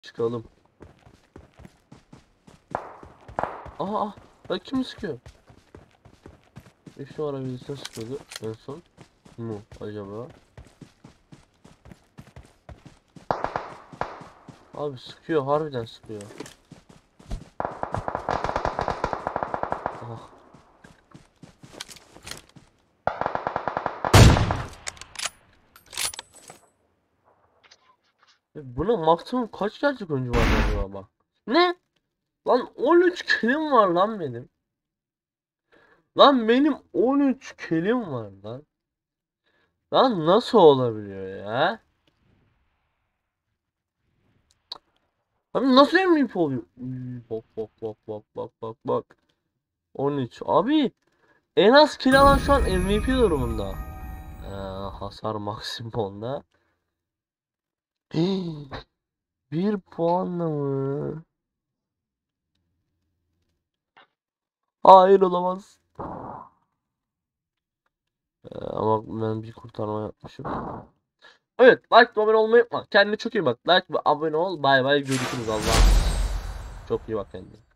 Çıkalım. Aha. Bak kim sıkıyor? Şu ara birisine sıkıyordu en son. Mu acaba? Abi sıkıyor, harbiden sıkıyor. Ah. Buna maksimum kaç gerçek oyuncu var acaba bak. Ne? Lan 13 kilim var lan benim. Lan benim 13 kilim var lan. Lan nasıl olabiliyor ya? Abi nasıl MVP oluyor? Bak. 13. Abi en az kill alan şu an MVP durumunda. Hasar maksimonda. Bir puanla mı? Hayır olamaz. Ama ben bir kurtarma yapmışım. Evet, like ve abone olmayı unutma. Kendine çok iyi bak. Like ve abone ol. Bay bay, görüşürüz Allah'a. Çok iyi bak kendine.